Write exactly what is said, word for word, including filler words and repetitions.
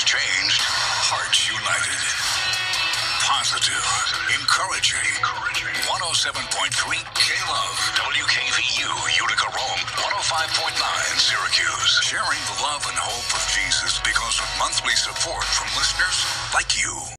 changed, hearts united. Positive, encouraging. one oh seven point three K-Love, W K V U, Utica, Rome, one oh five point nine Syracuse. Sharing the love and hope of Jesus because of monthly support from listeners like you.